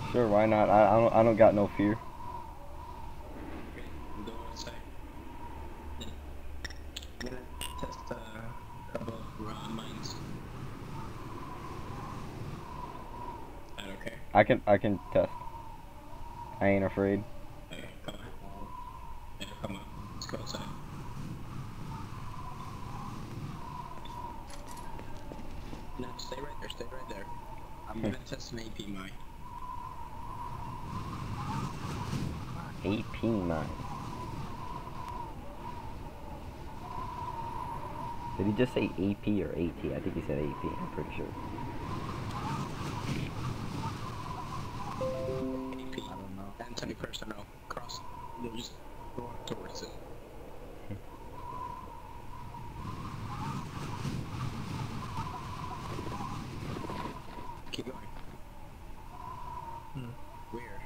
Sure, why not? I don't got no fear. Okay, go outside. Yeah. I'm gonna test a couple of mines. Is that okay? I can test. I ain't afraid. Okay, come on. Yeah, come on. Let's go outside. No, stay right there. Stay right there. I'm gonna test an AP mine. AP mine. Did he just say AP or AT? I think he said AP. I'm pretty sure. AP. I don't know. Anthony personnel. Cross. You'll just walk towards it. Keep going. Where?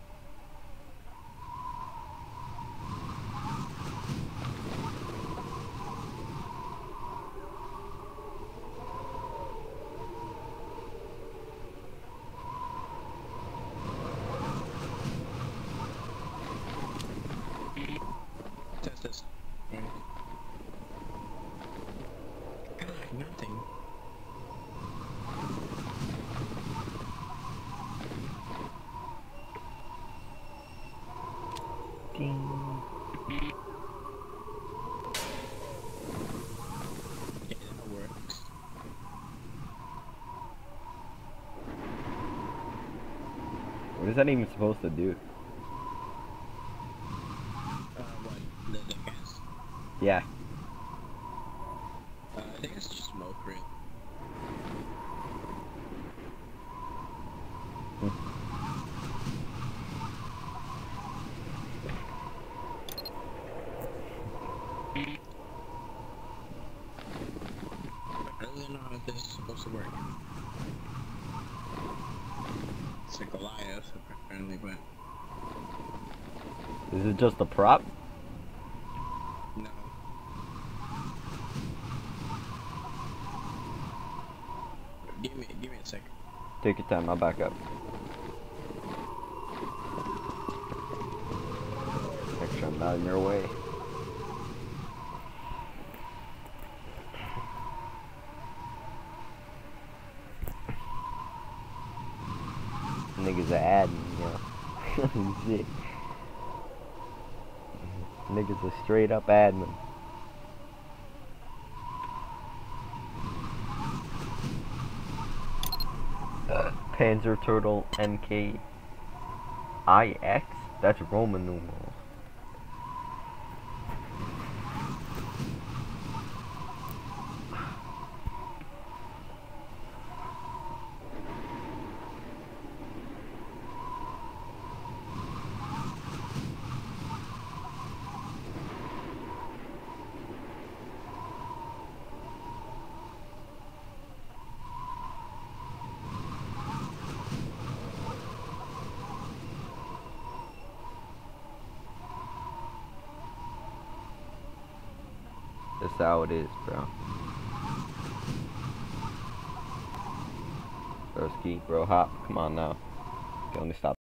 Test this. Nothing. Ding. Yeah, that works. What is that even supposed to do? What? The gas? Yeah. I think it's just smoke, really. I don't really know how this is supposed to work. It's a Goliath, apparently, but Is it just a prop? no. Give me a sec. Take your time. I'll back up. Make sure I'm not in your way. Niggas are admin, yo. Shit. Niggas a straight up admin. Panzer Turtle MK IX? That's Roman numerals. That's how it is, bro. Broski, bro, hop. Come on now. Okay, let me stop.